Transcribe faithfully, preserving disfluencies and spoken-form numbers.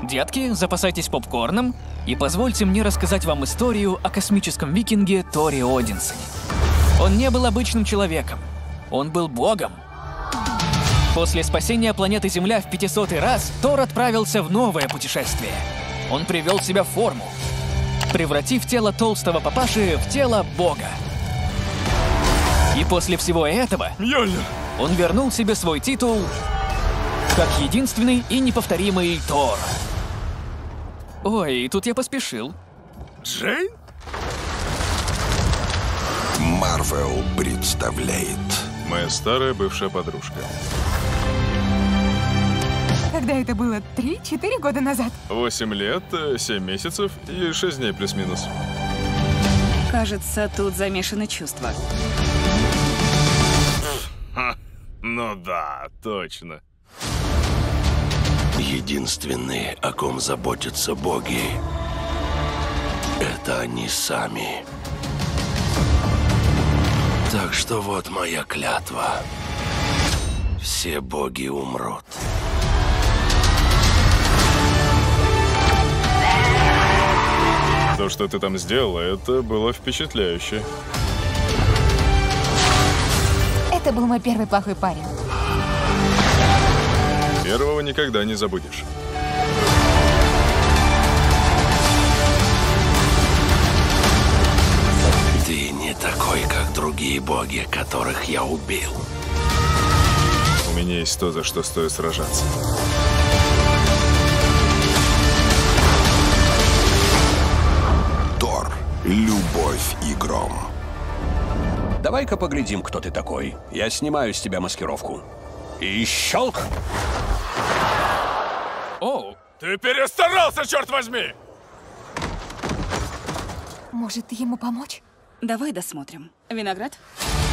Детки, запасайтесь попкорном и позвольте мне рассказать вам историю о космическом викинге Торе Одинсоне. Он не был обычным человеком, он был богом. После спасения планеты Земля в пятисотый раз Тор отправился в новое путешествие. Он привел себя в форму, превратив тело толстого папаши в тело бога. И после всего этого он вернул себе свой титул как единственный и неповторимый Тор. Ой, тут я поспешил. Джейн? Марвел представляет. Моя старая бывшая подружка. Когда это было? Три-четыре года назад? Восемь лет, семь месяцев и шесть дней плюс-минус. Кажется, тут замешаны чувства. Ха, ну да, точно. Единственные, о ком заботятся боги, это они сами. Так что вот моя клятва. Все боги умрут. То, что ты там сделала, это было впечатляюще. Это был мой первый плохой парень. Первого никогда не забудешь. Ты не такой, как другие боги, которых я убил. У меня есть то, за что стоит сражаться. Тор. Любовь и гром. Давай-ка поглядим, кто ты такой. Я снимаю с тебя маскировку. И щелк! Оу, Ты перестарался, черт возьми! Может, ему помочь? Давай досмотрим. Виноград?